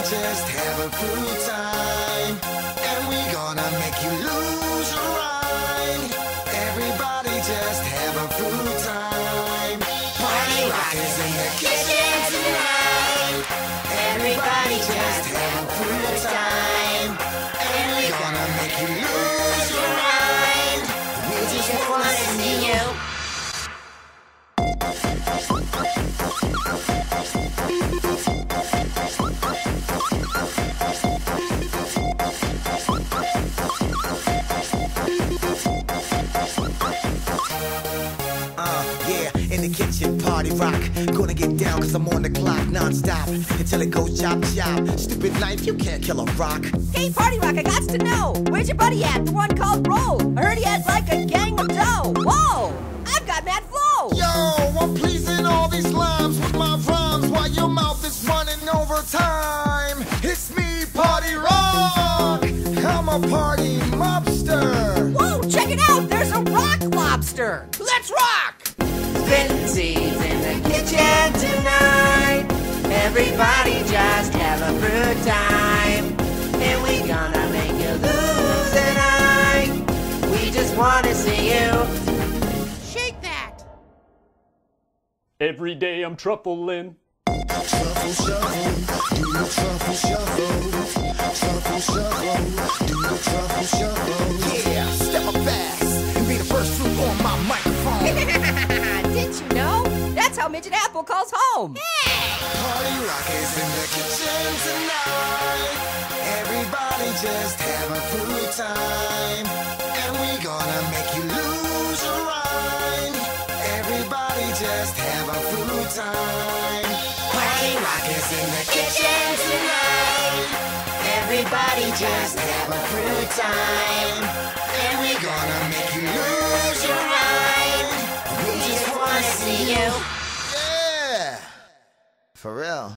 just have a good time, and we gonna make you lose your mind. Everybody just have a good time. Party Rock is in the kitchen tonight. Everybody just have a good time, and we gonna make you lose your mind. We just wanna see you. In the kitchen, Party Rock. Gonna get down cause I'm on the clock non-stop until it goes chop chop. Stupid knife, you can't kill a rock. Hey Party Rock, I got to know, where's your buddy at? The one called Roll. I heard he has like a gang of dough. Whoa, I've got mad flow. Yo, I'm pleasing all these limes with my rhymes while your mouth is running over time. It's me, Party Rock. I'm a party mobster. Whoa, check it out, there's a rock lobster. Let's rock! Vincy's in the kitchen tonight. Everybody just have a good time, and we gonna make you lose an eye. We just wanna see you shake that. Every day I'm truffling. Truffle shuffle, do the truffle shuffle. Truffle shuffle, do the truffle shuffle. Yeah, step up fast and be the first fruit on my microphone. Didn't you know? That's how Midget Apple calls home. Hey! Party Rock is in the kitchen tonight. Everybody just have a good time, and we gonna make you lose your mind. Everybody just have a good time. Party Rock is in the kitchen tonight. Everybody just have a good time, and we gonna make you lose your mind. We just wanna see you. Yeah, for real.